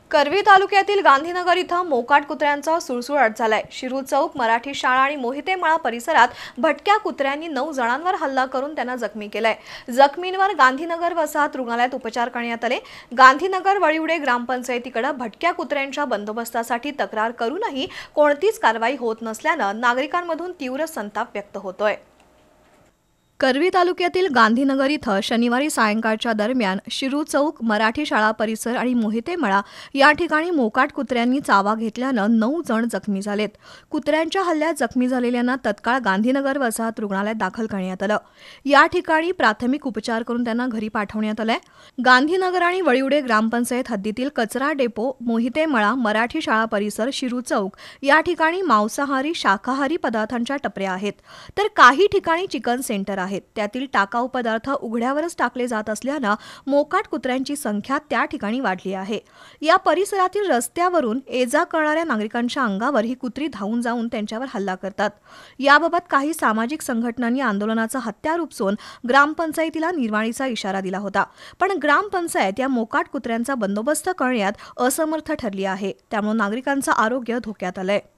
करवी तालुक्यातील गांधीनगर इथं मोकाट कुत्र्यांचा सुळसुळाट झालाय। शिरू चौक, मराठी शाळा आणि मोहिते मळा परिसरात भटक्या कुत्र्यांनी 9 जणांवर हल्ला करून त्यांना जखमी केलाय। जखमींवर गांधीनगर वसाहत रुग्णालयात उपचार करण्यात आले। गांधीनगर वळिवडे ग्रामपंचायतीकडे भटक्या कुत्र्यांच्या बंदोबस्तासाठी तक्रार करूनही कोणतीच कारवाई होत नसल्यानं नागरिकांमधून तीव्र संताप व्यक्त होतोय। करवी तालुक्यातील गांधीनगर इथं शनिवारी सायंकाळच्या दरम्यान शिरू चौक, मराठी शाळा परिसर आणि मोहिते मळा या ठिकाणी मोकाट कुत्र्यांनी चावा घेतल्यानं 9 जण जखमी झालेत। कुत्र्यांच्या हल्ल्यात जखमी झालेल्यांना तत्काळ गांधीनगर वसाहत रुग्णालयात दाखल करण्यात आलं। या ठिकाणी प्राथमिक उपचार करून त्यांना घरी पाठवण्यात आलंय। गांधीनगर आणि वळिवडे ग्रामपंचायत हद्दीतील कचरा डेपो, मोहिते मळा, मराठी शाळा परिसर, शिरू चौक या ठिकाणी मांसाहारी, शाकाहारी पदार्थांच्या टपऱ्या आहेत, तर काही ठिकाणी चिकन सेंटर त्यातील टाकाऊ पदार्थ उघड्यावरच टाकले जात असल्यानं मोकाट कुत्र्यांची संख्या त्या ठिकाणी वाढली आहे। या परिसरातील रस्त्यावरून ये-जा करणाऱ्या नागरिकांच्या अंगावर ही कुत्री धावून जाऊन त्यांच्यावर हल्ला करतात। याबाबत काही सामाजिक संघटनांनी आंदोलनाचा हत्यार उपसून ग्रामपंचायतीला निर्वाणीचा इशारा दिला होता, पण ग्रामपंचायत या मोकाट कुत्र्यांचा बंदोबस्त करण्यात असमर्थ ठरली आहे। त्यामुळे नागरिकांचं आरोग्य धोक्यात आलंय।